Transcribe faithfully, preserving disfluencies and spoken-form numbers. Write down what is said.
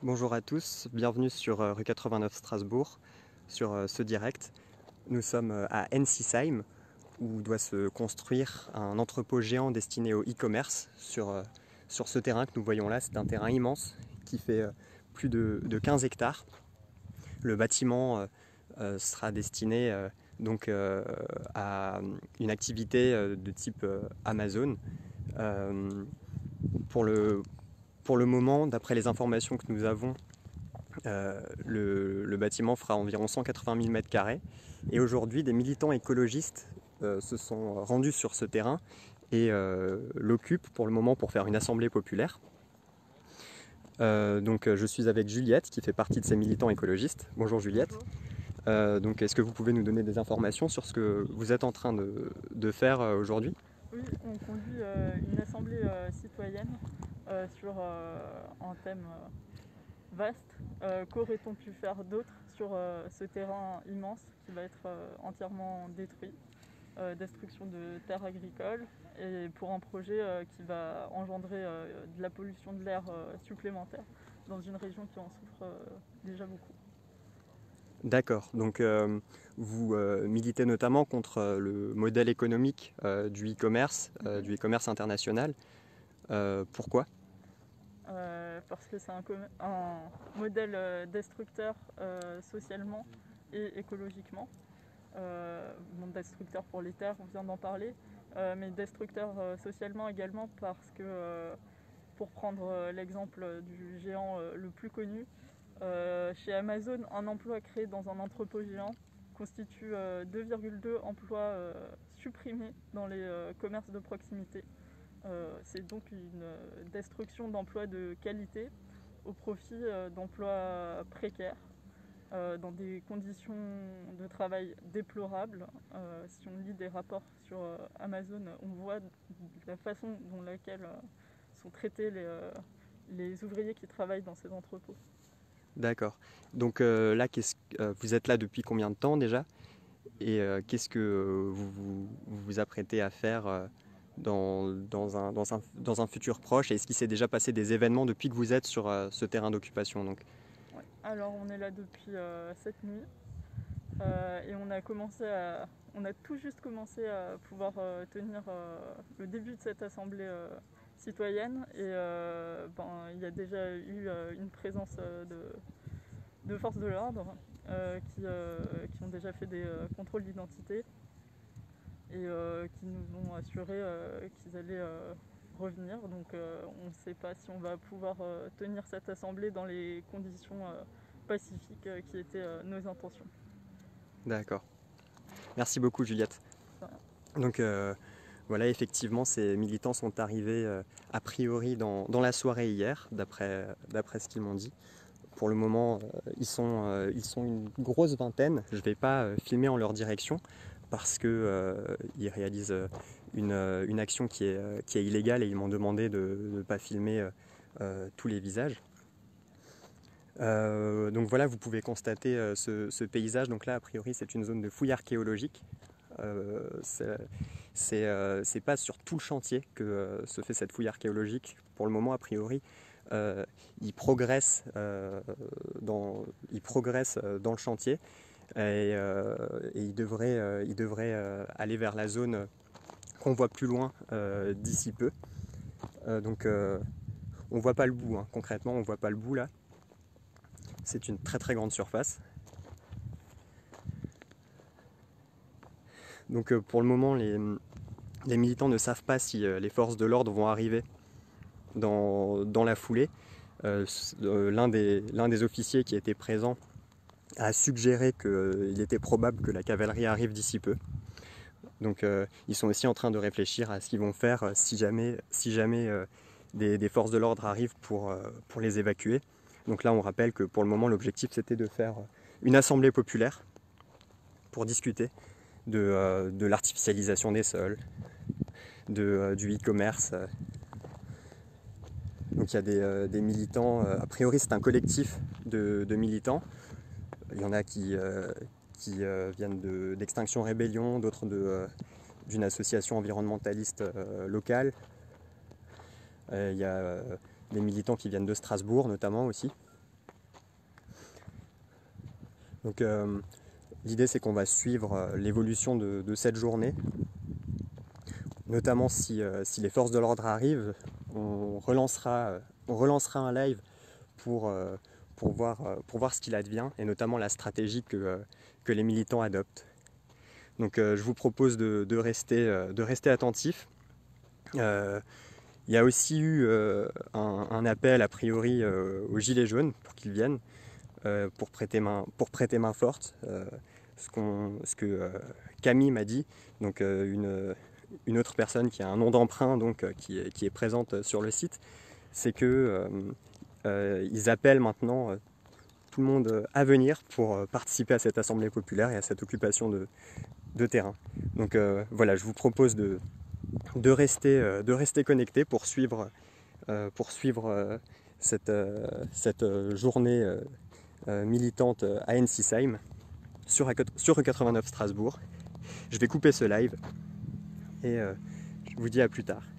Bonjour à tous, bienvenue sur euh, rue quatre-vingt-neuf Strasbourg, sur euh, ce direct. Nous sommes euh, à Ensisheim, où doit se construire un entrepôt géant destiné au e-commerce. Sur, euh, sur ce terrain que nous voyons là, c'est un terrain immense qui fait euh, plus de, de quinze hectares. Le bâtiment euh, euh, sera destiné euh, donc euh, à une activité euh, de type euh, Amazon. Euh, pour le, pour le moment, d'après les informations que nous avons, Euh, le, le bâtiment fera environ cent quatre-vingt mille mètres carrés. Et aujourd'hui, des militants écologistes euh, se sont rendus sur ce terrain et euh, l'occupent pour le moment pour faire une assemblée populaire. Euh, donc je suis avec Juliette qui fait partie de ces militants écologistes. Bonjour Juliette. Bonjour. Euh, donc est-ce que vous pouvez nous donner des informations sur ce que vous êtes en train de, de faire euh, aujourd'hui? Oui, on conduit euh, une assemblée euh, citoyenne euh, sur euh, un thème euh, vaste. Euh, Qu'aurait-on pu faire d'autre sur euh, ce terrain immense qui va être euh, entièrement détruit, euh, destruction de terres agricoles, et pour un projet euh, qui va engendrer euh, de la pollution de l'air euh, supplémentaire dans une région qui en souffre euh, déjà beaucoup. D'accord, donc euh, vous euh, militez notamment contre euh, le modèle économique euh, du e-commerce, euh, Mhm. du e-commerce international. Euh, pourquoi? Euh, parce que c'est un, un, modèle euh, destructeur euh, socialement et écologiquement. Euh, bon, destructeur pour les terres, on vient d'en parler, euh, mais destructeur euh, socialement également parce que, euh, pour prendre euh, l'exemple du géant euh, le plus connu, euh, chez Amazon, un emploi créé dans un entrepôt géant constitue euh, deux virgule deux emplois euh, supprimés dans les euh, commerces de proximité. Euh, c'est donc une destruction d'emplois de qualité au profit euh, d'emplois précaires, euh, dans des conditions de travail déplorables. Euh, si on lit des rapports sur euh, Amazon, on voit la façon dont laquelle euh, sont traités les, euh, les ouvriers qui travaillent dans ces entrepôts. D'accord. Donc euh, là, qu'est-ce, euh, vous êtes là depuis combien de temps déjà? Et euh, qu'est-ce que euh, vous, vous vous vous apprêtez à faire euh, dans, dans un, dans un, dans un futur proche? Et est-ce qu'il s'est déjà passé des événements depuis que vous êtes sur euh, ce terrain d'occupation donc? Ouais. Alors on est là depuis euh, cette nuit euh, et on a commencé à, on a tout juste commencé à pouvoir euh, tenir euh, le début de cette assemblée euh, citoyenne et euh, ben, il y a déjà eu euh, une présence euh, de, de forces de l'ordre euh, qui, euh, qui ont déjà fait des euh, contrôles d'identité et euh, qui nous ont assuré euh, qu'ils allaient euh, revenir. Donc euh, on ne sait pas si on va pouvoir euh, tenir cette assemblée dans les conditions euh, pacifiques euh, qui étaient euh, nos intentions. D'accord. Merci beaucoup Juliette. Donc euh, voilà, effectivement, ces militants sont arrivés euh, a priori dans, dans la soirée hier, d'après d'après ce qu'ils m'ont dit. Pour le moment, euh, ils, sont, euh, ils sont une grosse vingtaine. Je ne vais pas euh, filmer en leur direction parce qu'ils euh, réalisent euh, une, euh, une action qui est, euh, qui est illégale et ils m'ont demandé de ne pas filmer euh, euh, tous les visages. Euh, donc voilà, vous pouvez constater euh, ce, ce paysage. Donc là, a priori, c'est une zone de fouille archéologique. Euh, c'est euh, pas sur tout le chantier que euh, se fait cette fouille archéologique. Pour le moment, a priori, euh, il progresse, euh, dans, il progresse euh, dans le chantier et, euh, et il devrait, euh, il devrait euh, aller vers la zone qu'on voit plus loin euh, d'ici peu. Euh, donc euh, on voit pas le bout, hein. Concrètement, on voit pas le bout là. C'est une très très grande surface. Donc euh, pour le moment, les, les militants ne savent pas si euh, les forces de l'ordre vont arriver dans, dans la foulée. Euh, L'un des, l'un des officiers qui était présent a suggéré qu'il euh, était probable que la cavalerie arrive d'ici peu. Donc euh, ils sont aussi en train de réfléchir à ce qu'ils vont faire euh, si jamais, si jamais euh, des, des forces de l'ordre arrivent pour, euh, pour les évacuer. Donc là on rappelle que pour le moment l'objectif c'était de faire une assemblée populaire pour discuter de, euh, de l'artificialisation des sols, de, euh, du e-commerce. Donc il y a des, euh, des militants, euh, a priori c'est un collectif de, de militants. Il y en a qui, euh, qui euh, viennent d'Extinction de, Rébellion, d'autres d'une de, euh, association environnementaliste euh, locale. Euh, il y a euh, des militants qui viennent de Strasbourg notamment aussi. Donc euh, l'idée c'est qu'on va suivre l'évolution de, de cette journée, notamment si, euh, si les forces de l'ordre arrivent, on relancera, on relancera un live pour, euh, pour, voir, pour voir ce qu'il advient, et notamment la stratégie que, euh, que les militants adoptent. Donc euh, je vous propose de, de, rester, euh, de rester attentif. Euh, il y a aussi eu euh, un, un appel a priori euh, aux Gilets jaunes pour qu'ils viennent, euh, pour, prêter main, pour prêter main forte. Euh, ce, qu'on, ce que euh, Camille m'a dit, donc euh, une, une autre personne qui a un nom d'emprunt, donc euh, qui, est, qui est présente sur le site, c'est que euh, euh, ils appellent maintenant euh, tout le monde à venir pour euh, participer à cette assemblée populaire et à cette occupation de, de terrain. Donc euh, voilà, je vous propose de, de, rester, euh, de rester connecté pour suivre, euh, pour suivre euh, cette, euh, cette journée euh, euh, militante à Ensisheim sur, sur E quatre-vingt-neuf Strasbourg. Je vais couper ce live et euh, je vous dis à plus tard.